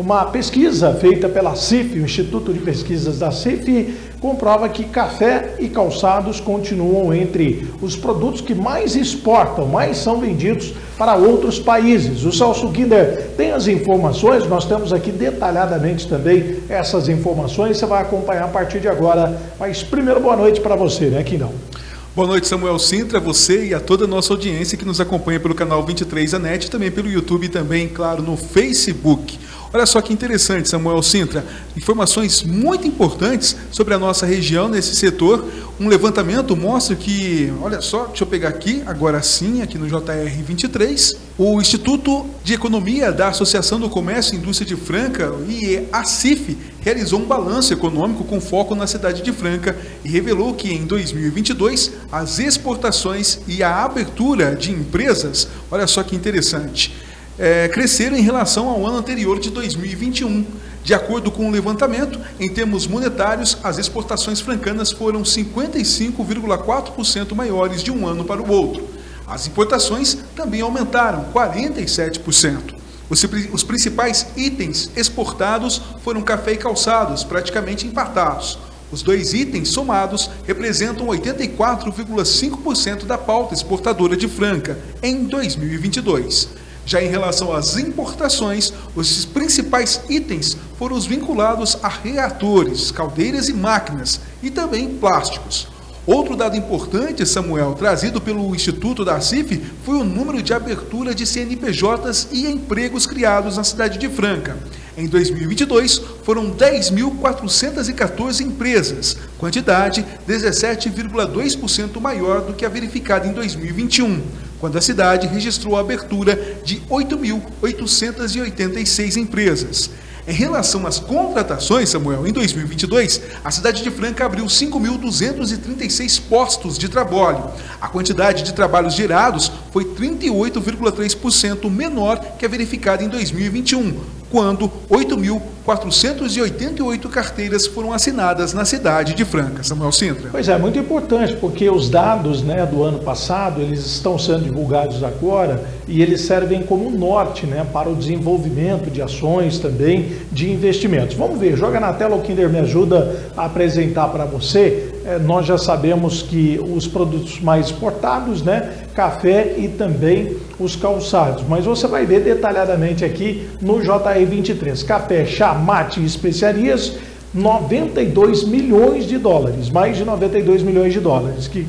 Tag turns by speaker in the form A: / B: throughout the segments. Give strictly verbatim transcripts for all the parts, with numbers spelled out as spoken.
A: uma pesquisa feita pela C I F, o Instituto de Pesquisas da C I F, comprova que café e calçados continuam entre os produtos que mais exportam, mais são vendidos para outros países. O Celso Kinder tem as informações, nós temos aqui detalhadamente também essas informações, você vai acompanhar a partir de agora. Mas primeiro, boa noite para você, né, Quindão?
B: Boa noite, Samuel Sintra, a você e a toda a nossa audiência que nos acompanha pelo canal vinte e três A N E T, também pelo YouTube e também, claro, no Facebook. Olha só que interessante, Samuel Sintra, informações muito importantes sobre a nossa região nesse setor. Um levantamento mostra que, olha só, deixa eu pegar aqui, agora sim, aqui no J R vinte e três, o Instituto de Economia da Associação do Comércio e Indústria de Franca, e a C I F, realizou um balanço econômico com foco na cidade de Franca e revelou que em dois mil e vinte e dois as exportações e a abertura de empresas, olha só que interessante, é, cresceram em relação ao ano anterior de dois mil e vinte e um. De acordo com o levantamento, em termos monetários, as exportações francanas foram cinquenta e cinco vírgula quatro por cento maiores de um ano para o outro. As importações também aumentaram quarenta e sete por cento. Os, os principais itens exportados foram café e calçados, praticamente empatados. Os dois itens somados representam oitenta e quatro vírgula cinco por cento da pauta exportadora de Franca em dois mil e vinte e dois. Já em relação às importações, os principais itens foram os vinculados a reatores, caldeiras e máquinas, e também plásticos. Outro dado importante, Samuel, trazido pelo Instituto da C I F, foi o número de abertura de C N P Js e empregos criados na cidade de Franca. Em dois mil e vinte e dois, foram dez mil quatrocentas e quatorze empresas, quantidade dezessete vírgula dois por cento maior do que a verificada em dois mil e vinte e um, quando a cidade registrou a abertura de oito mil oitocentas e oitenta e seis empresas. Em relação às contratações, Samuel, em dois mil e vinte e dois, a cidade de Franca abriu cinco mil duzentos e trinta e seis postos de trabalho. A quantidade de trabalhos gerados foi trinta e oito vírgula três por cento menor que a verificada em dois mil e vinte e um, quando oito mil quatrocentas e oitenta e oito carteiras foram assinadas na cidade de Franca. Samuel Sintra.
A: Pois é, muito importante, porque os dados, né, do ano passado, eles estão sendo divulgados agora e eles servem como norte, né, para o desenvolvimento de ações também, de investimentos. Vamos ver, joga na tela, o Kinder me ajuda a apresentar para você. É, nós já sabemos que os produtos mais exportados, né, café e também os calçados, mas você vai ver detalhadamente aqui no J R vinte e três, café, chá, mate e especiarias, noventa e dois milhões de dólares, mais de noventa e dois milhões de dólares. Que...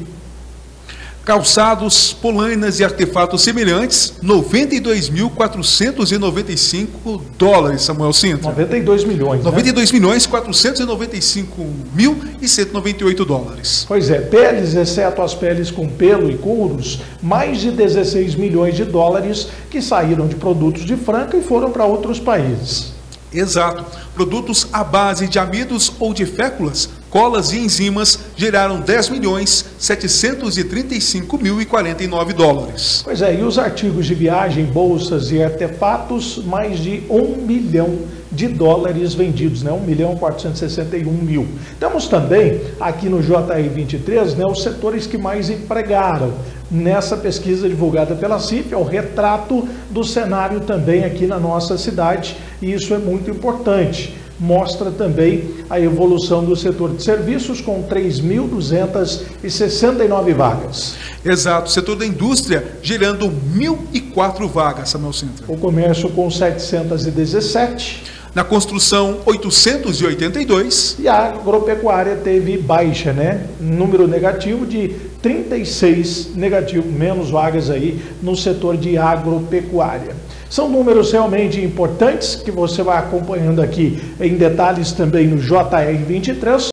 B: Calçados, polainas e artefatos semelhantes, noventa e dois mil quatrocentos e noventa e cinco dólares, Samuel Sintra.
A: noventa e dois milhões,
B: noventa e dois milhões quatrocentos e noventa e cinco mil e cento e noventa e oito dólares.
A: Pois é, peles, exceto as peles com pelo e couros, mais de dezesseis milhões de dólares que saíram de produtos de Franca e foram para outros países.
B: Exato. Produtos à base de amidos ou de féculas, colas e enzimas geraram dez milhões setecentos e trinta e cinco mil e quarenta e nove dólares.
A: Pois é, e os artigos de viagem, bolsas e artefatos, mais de um milhão de dólares vendidos, né? um milhão quatrocentos e sessenta e um mil. Temos também aqui no J R vinte e três, né, os setores que mais empregaram. Nessa pesquisa divulgada pela C I F, é o retrato do cenário também aqui na nossa cidade, e isso é muito importante. Mostra também a evolução do setor de serviços com três mil duzentas e sessenta e nove vagas.
B: Exato, setor da indústria gerando mil e quatro vagas, Samuel Sintra.
A: O comércio com setecentas e dezessete.
B: Na construção, oitocentos e oitenta e dois.
A: E a agropecuária teve baixa, né? Número negativo de trinta e seis, negativo, menos vagas aí no setor de agropecuária. São números realmente importantes que você vai acompanhando aqui em detalhes também no J R vinte e três.